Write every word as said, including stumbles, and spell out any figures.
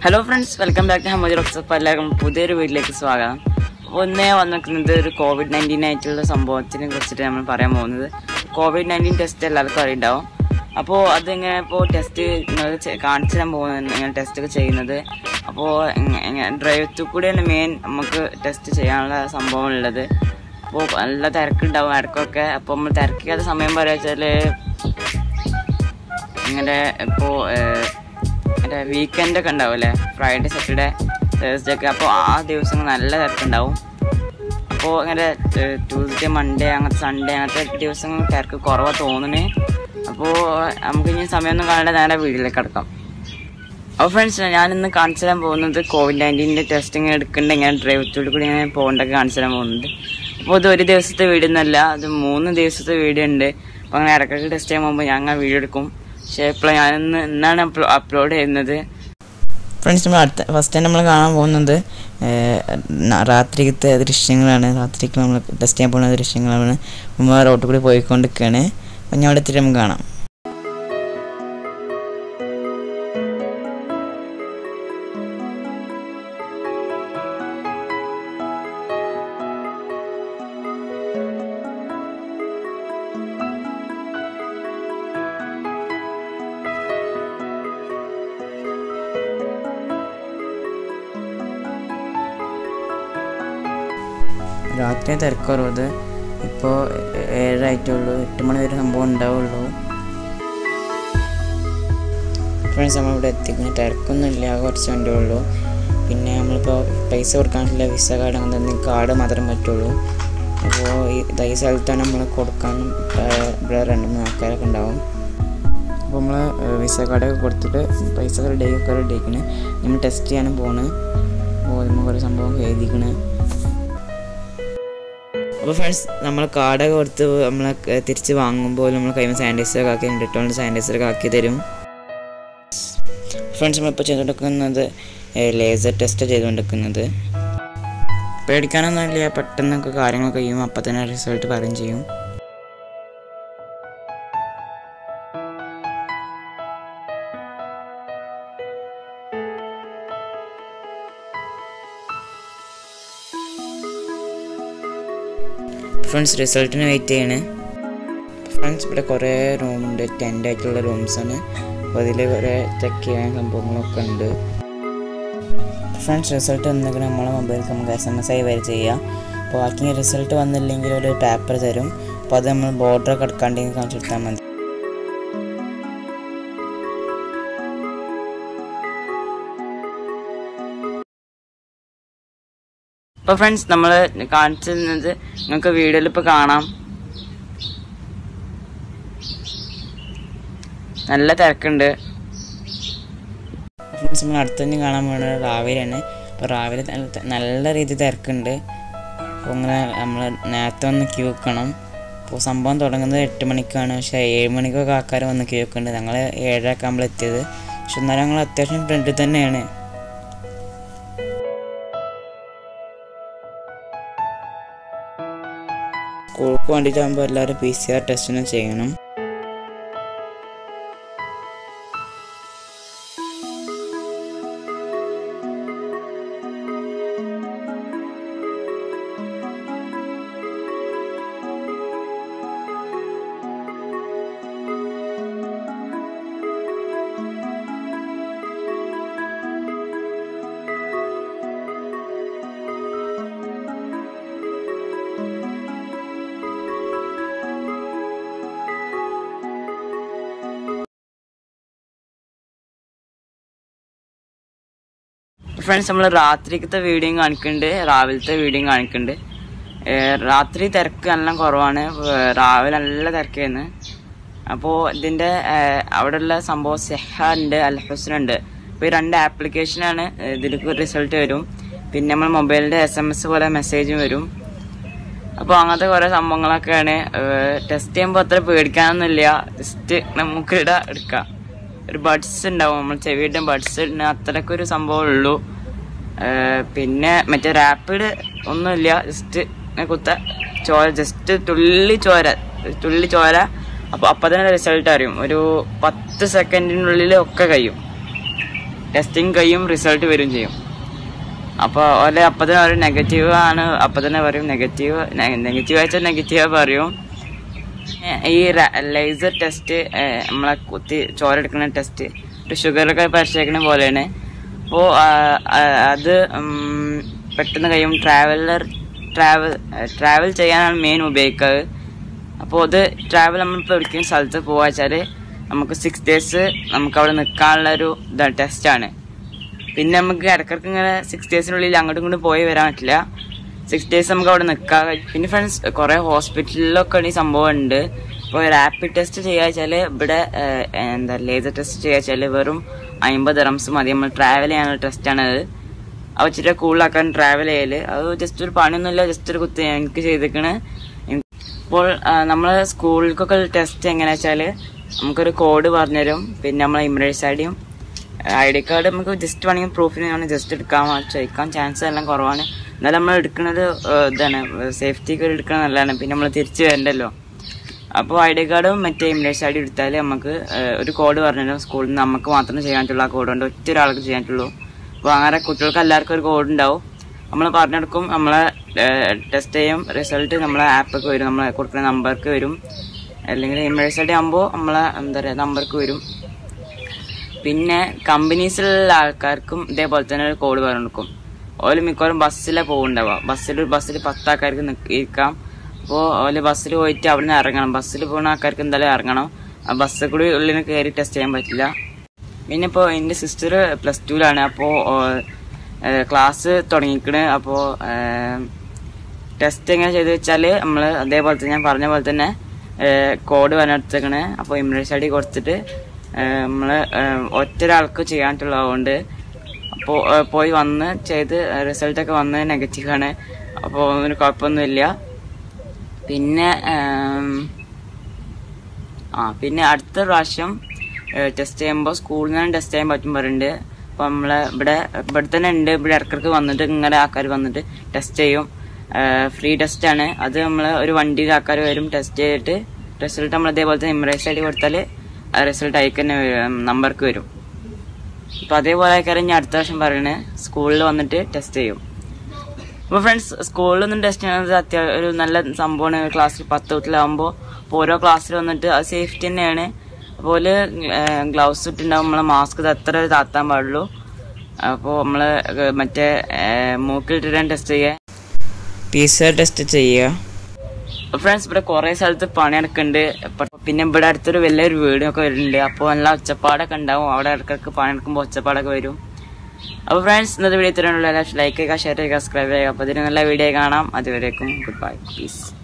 Hello friends, welcome back to Hamoji Rocks. അപ്പോൾ എല്ലാവർക്കും പുതിയൊരു വീട്ടിലേക്ക് സ്വാഗതം. ഒന്നേ വന്നിരിക്കുന്നത് ഒരു കോവിഡ് നയൻറ്റീൻ ആയിട്ടുള്ള സംഭവത്തിനെ കുറിച്ചിട്ട് നമ്മൾ പറയാൻ പോകുന്നത്. കോവിഡ് നയൻറ്റീൻ ടെസ്റ്റ് എല്ലാവർക്കും അറിയുണ്ടാവും. അപ്പോൾ അതിങ്ങനെ ഇപ്പോൾ ടെസ്റ്റ് നിങ്ങൾ കാണിച്ചു തരാൻ പോകുന്നത്, ഇങ്ങനെ ടെസ്റ്റൊക്കെ ചെയ്യുന്നത്. അപ്പോൾ ഡ്രൈവ് ത്രൂ കൂടിയാണ് മെയിൻ നമുക്ക് ടെസ്റ്റ് ചെയ്യാനുള്ള സംഭവം ഉള്ളത്. അപ്പോൾ നല്ല തിരക്കുണ്ടാവും ഇടയ്ക്കൊക്കെ. അപ്പോൾ നമ്മൾ തിരക്കാത്ത സമയം പറയുക വെച്ചാൽ ഇങ്ങനെ ഇപ്പോൾ മറ്റേ വീക്കെൻഡൊക്കെ ഉണ്ടാവും അല്ലേ, ഫ്രൈഡേ സാറ്റർഡേ തേഴ്സ്ഡേ ഒക്കെ. അപ്പോൾ ആ ദിവസങ്ങൾ നല്ല തിരക്കുണ്ടാവും. അപ്പോൾ അങ്ങനെ ട്യൂസ്ഡേ മൺഡേ അങ്ങനത്തെ സൺഡേ അങ്ങനത്തെ ദിവസങ്ങൾ തിരക്ക് കുറവാണ് തോന്നുന്നത്. അപ്പോൾ നമുക്ക് ഇനി സമയമൊന്നും കാണേണ്ട നേരെ വീട്ടിലേക്ക് കിടക്കാം. അപ്പോൾ ഫ്രണ്ട്സ്, ഞാനിന്ന് കാണിച്ചു തരാൻ പോകുന്നത് കോവിഡ് നയൻറ്റീൻ്റെ ടെസ്റ്റിങ് എടുക്കേണ്ട ഇങ്ങനെ ഡ്രൈവ് ത്രൂ കൂടി ഇങ്ങനെ പോകേണ്ടൊക്കെ കാണിച്ചു തരാൻ പോകുന്നുണ്ട്. അപ്പോൾ ഇത് ഒരു ദിവസത്തെ വീഡിയോ ഒന്നുമല്ല, അത് മൂന്ന് ദിവസത്തെ വീഡിയോ ഉണ്ട്. അപ്പോൾ അങ്ങനെ ഇടയ്ക്കൊക്കെ ടെസ്റ്റ് ചെയ്യാൻ പോകുമ്പോൾ ഞാൻ അങ്ങനെ വീഡിയോ എടുക്കും. പക്ഷേ ഇപ്പോൾ ഞാനിന്ന് ഇന്നാണ് അപ്ലോഡ് ചെയ്യുന്നത്. ഫ്രണ്ട്സ്, നമ്മൾ അടുത്ത ഫസ്റ്റ് ടൈം നമ്മൾ കാണാൻ പോകുന്നത് രാത്രിക്കത്തെ ദൃശ്യങ്ങളാണ്. രാത്രിക്ക് നമ്മൾ ടെസ്റ്റ് ചെയ്യാൻ പോകുന്ന ദൃശ്യങ്ങളാണ്. നമ്മൾ റോട്ടിൽ കൂടി പോയിക്കൊണ്ടിരിക്കുകയാണ്. അപ്പം ഞാൻ അവിടെ എത്തിയിട്ട് നമുക്ക് കാണാം. രാത്രി തിരക്കുറവ്. ഇപ്പോൾ ഏഴായിട്ടുള്ളൂ, എട്ട് മണി വരെ സംഭവം ഉണ്ടാവുള്ളൂ. ഫ്രണ്ട്സ്, നമ്മളിവിടെ എത്തിക്കുന്ന തിരക്കൊന്നുമില്ല, കുറച്ച് വണ്ടിയുള്ളൂ. പിന്നെ നമ്മളിപ്പോൾ പൈസ കൊടുക്കാനുള്ള വിസ കാർഡ് അങ്ങനെ തന്നെ കാർഡ് മാത്രം പറ്റുള്ളൂ. അപ്പോൾ ഈ ഈ സ്ഥലത്താണ് നമ്മൾ കൊടുക്കാനും ഇവിടെ രണ്ട് മൂന്ന് ആൾക്കാരൊക്കെ ഉണ്ടാവും. അപ്പോൾ നമ്മൾ വിസ കാർഡൊക്കെ കൊടുത്തിട്ട് പൈസ റെഡിയൊക്കെ റെഡിയാക്കണ്. നമ്മൾ ടെസ്റ്റ് ചെയ്യാനും പോണ്. അപ്പോൾ നമ്മൾ കുറേ സംഭവം എഴുതിക്കണ്. അപ്പോൾ ഫ്രണ്ട്സ്, നമ്മൾ കാർഡൊക്കെ കൊടുത്ത് നമ്മൾ തിരിച്ച് വാങ്ങുമ്പോൾ നമ്മൾ കൈമ സാനിറ്റൈസറൊക്കെ ആക്കി ഡെറ്റോൾ സാനിറ്റൈസറൊക്കെ ആക്കി തരും. ഫ്രണ്ട്സ്, നമ്മളിപ്പോൾ ചെയ്തുകൊണ്ടിരിക്കുന്നത് ലേസർ ടെസ്റ്റ് ചെയ്തുകൊണ്ടിരിക്കുന്നത്. പേടിക്കാനൊന്നുമില്ല, പെട്ടെന്നൊക്കെ കാര്യങ്ങളൊക്കെ ചെയ്യും, അപ്പം തന്നെ റിസൾട്ട് പറയും ചെയ്യും. ഫ്രണ്ട്സ്, റിസൾട്ടിന് വെയിറ്റ് ചെയ്യണേ. ഫ്രണ്ട്സ്, ഇവിടെ കുറേ റൂമുണ്ട്, ടെൻ്റ് ആയിട്ടുള്ള റൂംസാണ്. അപ്പോൾ അതിൽ കുറേ ചെക്ക് ചെയ്യാൻ സംഭവങ്ങളൊക്കെ ഉണ്ട്. ഫ്രണ്ട്സ്, റിസൾട്ട് വന്നിട്ട് നമ്മളെ മൊബൈലിൽ നമുക്ക് എസ് എം എസ് ആയി വരെ ചെയ്യാം. അപ്പോൾ ബാക്കി റിസൾട്ട് വന്നില്ലെങ്കിൽ ഒരു പേപ്പർ തരും. അപ്പോൾ അത് നമ്മൾ ബോർഡറൊക്കെ എടുക്കാണ്ടെങ്കിൽ കാണിച്ചു കൊടുത്താൽ മതി. അപ്പോൾ ഫ്രണ്ട്സ്, നമ്മൾ കാണിച്ചു തരുന്നത് നിങ്ങൾക്ക് വീഡിയോയിൽ ഇപ്പോൾ കാണാം. നല്ല തിരക്കുണ്ട്. ഫ്രണ്ട്സ്, നമ്മൾ അടുത്തുതന്നെ കാണാൻ പോകുന്നത് രാവിലെയാണ്. അപ്പോൾ രാവിലെ നല്ല രീതിയിൽ തിരക്കുണ്ട്. അപ്പോൾ ഇങ്ങനെ നമ്മൾ നേരത്തെ വന്ന് ക്യൂ വെക്കണം. അപ്പോൾ സംഭവം തുടങ്ങുന്നത് എട്ട് മണിക്കാണ്. പക്ഷേ ഏഴ് മണിക്കൊക്കെ ആൾക്കാർ വന്ന് ക്യൂ വെക്കുന്നുണ്ട്. ഞങ്ങൾ ഏഴരയൊക്കെ ആകുമ്പോൾ എത്തിയത്. പക്ഷെ എന്നാലും ഞങ്ങൾ അത്യാവശ്യം ഫ്രണ്ടിൽ തന്നെയാണ്. സ്കൂൾക്ക് വേണ്ടിയിട്ടാകുമ്പോൾ എല്ലാവരും പി സി ആർ ടെസ്റ്റിന് ചെയ്യണം. ഫ്രണ്ട്സ്, നമ്മൾ രാത്രിക്കത്തെ വീഡിയോയും കാണിക്കുന്നുണ്ട്, രാവിലത്തെ വീഡിയോയും കാണിക്കുന്നുണ്ട്. രാത്രി തിരക്ക് നല്ല കുറവാണ്, രാവിലെ നല്ല തിരക്കായിരുന്നു. അപ്പോൾ ഇതിൻ്റെ അവിടെയുള്ള സംഭവം സെഹ ഉണ്ട്, അൽ ഹുസ്ന ഉണ്ട്. അപ്പോൾ ഈ രണ്ട് ആപ്ലിക്കേഷനാണ് ഇതിലേക്ക് റിസൾട്ട് വരും. പിന്നെ നമ്മൾ മൊബൈലിൻ്റെ എസ് എം എസ് പോലെ മെസ്സേജും വരും. അപ്പോൾ അങ്ങനത്തെ കുറേ സംഭവങ്ങളൊക്കെയാണ്. ടെസ്റ്റ് ചെയ്യുമ്പോൾ അത്ര പേടിക്കാനൊന്നുമില്ല, ജസ്റ്റ് നമുക്ക് ഇവിടെ എടുക്കാം. ഒരു ബഡ്സ് ഉണ്ടാവും, നമ്മൾ ചെവിയുടെ ബഡ്സ് ഉണ്ട്, അത്രയ്ക്കൊരു സംഭവം ഉള്ളൂ. പിന്നെ മറ്റേ റാപ്പിഡ് ഒന്നുമില്ല, ജസ്റ്റ് കുത്ത ചോര, ജസ്റ്റ് തുള്ളി ചോര തുള്ളി ചോര അപ്പോൾ അപ്പം തന്നെ റിസൾട്ട് അറിയും. ഒരു പത്ത് സെക്കൻഡിനുള്ളിൽ ഒക്കെ കഴിയും. ടെസ്റ്റിംഗ് കഴിയും റിസൾട്ട് വരും ചെയ്യും. അപ്പോൾ ഓലെ അപ്പം തന്നെ പറയും നെഗറ്റീവ് ആണ്, അപ്പം തന്നെ പറയും നെഗറ്റീവ് നെഗറ്റീവ് അയച്ചാൽ നെഗറ്റീവ് പറയും. ഈ ലേസർ ടെസ്റ്റ് നമ്മളെ കുത്തി ചോരെടുക്കുന്ന ടെസ്റ്റ് ഒരു ഷുഗറൊക്കെ പരിശോധിക്കുന്ന പോലെയാണ്. അപ്പോൾ അത് പെട്ടെന്ന് കഴിയും. ട്രാവലർ ട്രാവൽ ട്രാവൽ ചെയ്യാനാണ് മെയിൻ ഉപയോഗിക്കുന്നത്. അപ്പോൾ അത് ട്രാവൽ നമ്മളിപ്പോൾ ഒരിക്കലും സ്ഥലത്ത് പോകുക വെച്ചാൽ നമുക്ക് സിക്സ് ഡേയ്സ് നമുക്ക് അവിടെ നിൽക്കാനുള്ളൊരു ടെസ്റ്റാണ്. പിന്നെ നമുക്ക് ഇടയ്ക്കിടയ്ക്ക് ഇങ്ങനെ സിക്സ് ഡേയ്സിനുള്ളിൽ അങ്ങോട്ടും ഇങ്ങോട്ടും പോയി വരാൻ പറ്റില്ല. സിക്സ് ഡേയ്സ് നമുക്ക് അവിടെ നിൽക്കാം. പിന്നെ ഫ്രണ്ട്സ് കുറേ ഹോസ്പിറ്റലിലൊക്കെ ഈ സംഭവം ഉണ്ട്. ഇപ്പോൾ റാപ്പിഡ് ടെസ്റ്റ് ചെയ്യുക വെച്ചാൽ ഇവിടെ എന്താ ലേസർ ടെസ്റ്റ് ചെയ്യുക വെച്ചാൽ വെറും അമ്പത് റംസ് മതി. നമ്മൾ ട്രാവൽ ചെയ്യാനുള്ള ടെസ്റ്റാണത്. അത് വെച്ചിട്ട് കൂടുതലാക്കാൻ ട്രാവൽ ചെയ്യൽ അത് ജസ്റ്റ് ഒരു പണിയൊന്നുമില്ല, ജസ്റ്റ് ഒരു കുത്തി എനിക്ക് ചെയ്തേക്കണ്. ഇപ്പോൾ നമ്മൾ സ്കൂളിലേക്കൊക്കെ ടെസ്റ്റ് എങ്ങനെയാ വെച്ചാൽ നമുക്കൊരു കോഡ് പറഞ്ഞുതരും. പിന്നെ നമ്മളെ ഇമ്മ്യൂണൈസ് ഐ ഡിയും ഐ ഡി കാർഡ് നമുക്ക് ജസ്റ്റ് വേണമെങ്കിൽ പ്രൂഫിന് വേണമെങ്കിൽ ജസ്റ്റ് എടുക്കാൻ ചോദിക്കാൻ ചാൻസ് എല്ലാം കുറവാണ്. എന്നാലും നമ്മൾ എടുക്കുന്നത് ഇതാണ് സേഫ്റ്റിക്ക് എടുക്കുന്നത് നല്ലതാണ്. പിന്നെ നമ്മൾ തിരിച്ച് വരണ്ടല്ലോ. അപ്പോൾ ഐ ഡി കാർഡും മറ്റേ ഇമ്മ്യൂണൈസ് ഐ ഡി എടുത്താൽ നമുക്ക് ഒരു കോഡ് പറഞ്ഞുതരും. സ്കൂളിൽ നിന്ന് നമുക്ക് മാത്രമേ ചെയ്യാൻ പറ്റുള്ളൂ. ആ കോഡ് കൊണ്ട് ഒറ്റ ഒരാൾക്ക് ചെയ്യാൻ പറ്റുള്ളൂ. അപ്പോൾ അങ്ങനെ കുട്ടികൾക്ക് എല്ലാവർക്കും ഒരു കോഡ് ഉണ്ടാവും. നമ്മൾ പറഞ്ഞെടുക്കും, നമ്മളെ ടെസ്റ്റ് ചെയ്യും, റിസൾട്ട് നമ്മളെ ആപ്പൊക്കെ വരും, നമ്മളെ കൊടുക്കുന്ന നമ്പർക്ക് വരും. അല്ലെങ്കിൽ ഇമ്മ്യൂണൈസ് ഐ ഡി ആകുമ്പോൾ നമ്മളെ എന്താ പറയുക നമ്പർക്ക് വരും. പിന്നെ കമ്പനീസിലുള്ള ആൾക്കാർക്കും ഇതേപോലെ തന്നെ ഒരു കോഡ് പറഞ്ഞു കൊടുക്കും. ഓല് മിക്കവാറും ബസ്സിലെ പോകുന്നുണ്ടാവുക. ബസ്സിൽ ബസ്സിൽ പത്താൾക്കാർക്ക് ഇരിക്കാം. അപ്പോൾ ഓല് ബസ്സിൽ പോയിട്ട് അവിടെ നിന്ന് ഇറങ്ങണം. ബസ്സിൽ പോകുന്ന ആൾക്കാർക്ക് എന്തായാലും ഇറങ്ങണം. ആ ബസ്സിൽ കൂടി ഉള്ളിൽ കയറി ടെസ്റ്റ് ചെയ്യാൻ പറ്റില്ല. പിന്നെ ഇപ്പോൾ എൻ്റെ സിസ്റ്റർ പ്ലസ് ടുവിലാണ്. അപ്പോൾ ക്ലാസ് തുടങ്ങിക്കണ്. അപ്പോൾ ടെസ്റ്റ് എങ്ങനെ ചെയ്ത് വെച്ചാൽ നമ്മൾ അതേപോലെ തന്നെ ഞാൻ പറഞ്ഞ പോലെ തന്നെ കോഡ് പറഞ്ഞെടുത്തേക്കണ്. അപ്പോൾ ഇമ്മ്യൂണൈസ് ഐ ഡി കൊടുത്തിട്ട് നമ്മൾ ഒറ്റ ഒരാൾക്ക് ചെയ്യാനായിട്ടുള്ളതുകൊണ്ട് അപ്പോൾ പോയി വന്ന് ചെയ്ത് റിസൾട്ടൊക്കെ വന്ന് നെഗറ്റീവാണ്. അപ്പോൾ ഒന്നിനും കുഴപ്പമൊന്നുമില്ല. പിന്നെ ആ പിന്നെ അടുത്ത പ്രാവശ്യം ടെസ്റ്റ് ചെയ്യുമ്പോൾ സ്കൂളിൽ നിന്നാണ് ടെസ്റ്റ് ചെയ്യാൻ പറ്റും പറയുന്നുണ്ട്. അപ്പോൾ നമ്മൾ ഇവിടെ ഇവിടെ തന്നെ ഉണ്ട്. ഇവിടെ ഇടയ്ക്കിടയ്ക്ക് വന്നിട്ട് ഇങ്ങനെ ആൾക്കാർ വന്നിട്ട് ടെസ്റ്റ് ചെയ്യും. ഫ്രീ ടെസ്റ്റാണ് അത്. നമ്മൾ ഒരു വണ്ടിയിൽ ആൾക്കാർ വരും ടെസ്റ്റ് ചെയ്തിട്ട് റിസൾട്ട് നമ്മൾ അതേപോലെ തന്നെ ഇമ്മ്യൂണൈസ് ഐ ഡി കൊടുത്താൽ ആ റിസൾട്ട് അയക്ക് തന്നെ നമ്പർക്ക് വരും. അപ്പോൾ അതേപോലെ ആൾക്കാരും ഞാൻ അടുത്ത വർഷം പറയുന്നത് സ്കൂളിൽ വന്നിട്ട് ടെസ്റ്റ് ചെയ്യും. അപ്പോൾ ഫ്രണ്ട്സ് സ്കൂളിലൊന്നും ടെസ്റ്റ് ചെയ്യുന്നത് അത്യാവശ്യം ഒരു നല്ല സംഭവമാണ്. ക്ലാസ്സിൽ പത്ത് തൊട്ടിലാകുമ്പോൾ അപ്പോൾ ഓരോ ക്ലാസ്സിൽ വന്നിട്ട് അത് സേഫ്റ്റി തന്നെയാണ്. അതുപോലെ ഗ്ലൗസ് ഇട്ടുണ്ടാവും. നമ്മൾ മാസ്ക് എത്ര താത്താൻ പാടുള്ളൂ. അപ്പോൾ നമ്മൾ മറ്റേ മൂക്കിലിട്ടിട്ട് ടെസ്റ്റ് ചെയ്യുക, പി സി ആർ ടെസ്റ്റ് ചെയ്യുക. ഫ്രണ്ട്സ് ഇവിടെ കുറേ സ്ഥലത്ത് പണി നടക്കുന്നുണ്ട്. പിന്നെ ഇവിടെ അടുത്തൊരു വലിയൊരു വീടൊക്കെ വരുന്നുണ്ട്. അപ്പോൾ നല്ല ഒച്ചപ്പാടൊക്കെ ഉണ്ടാവും. അവിടെ ഇടയ്ക്കിടയ്ക്ക് പണി നടക്കുമ്പോൾ ഒച്ചപ്പാടൊക്കെ വരും. അപ്പോൾ ഫ്രണ്ട്സ് ഇന്നത്തെ വീഡിയോ ഇത്രയുള്ള ലൈക്ക് ചെയ്യുക, ഷെയർ ചെയ്യുക, സബ്സ്ക്രൈബ് ചെയ്യുക. അപ്പോൾ ഇതിന് നല്ല വീഡിയോ കാണാം. അതുവരേക്കും ഗുഡ് ബൈ, പീസ്.